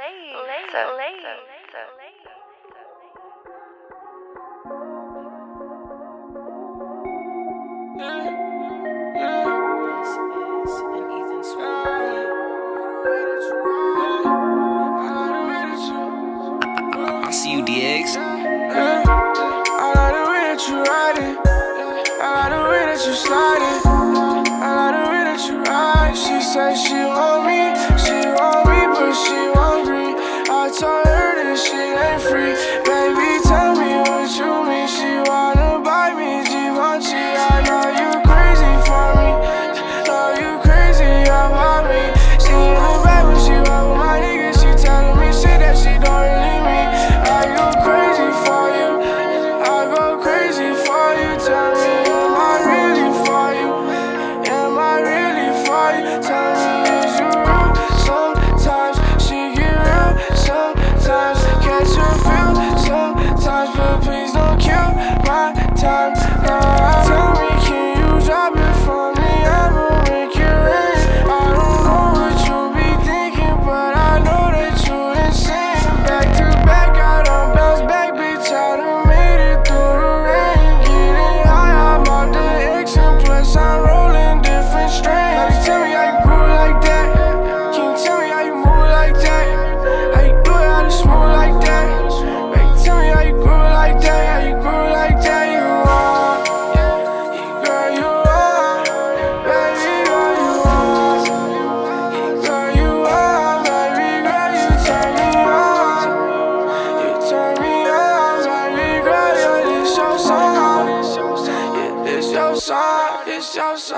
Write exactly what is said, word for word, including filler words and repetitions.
later, later, I see you, D X. Yeah. I like the way that you ride it. I like the way that you slide it. I like the way that you ride. She said she want me, she want me, but she hungry. I told her this shit ain't free. Baby, tell me what you mean. She wanna buy me Givenchy. I know you crazy for me. Know you crazy about me. She in the back when she ride with my niggas. She telling me shit that she don't really mean. I go crazy for you. I go crazy for you. Tell me, am I really for you? Am I really for you? Tell me, is you real? Sometimes she get real. Sometimes catch a feel. Sometimes, but please don't kill my time. Nah, tell me, can you drop it for me? I'ma make it rain. I don't know what you be thinking, but I know that you insane. Back to back, I don't bounce back, bitch. I done made it through the rain. Getting high, I'm off the X, and plus I'm rolling different strains. Now you tell me how you groove like that. Can you tell me how you move like that? How you do it, how you smooth like that? Baby, tell me how you groove like that. How you groove like that? You are, girl, you are, baby, girl, you are, girl, you are, baby, girl, you turn me on, you turn me on, baby, girl, yeah, this your song, yeah, this your song, this your song.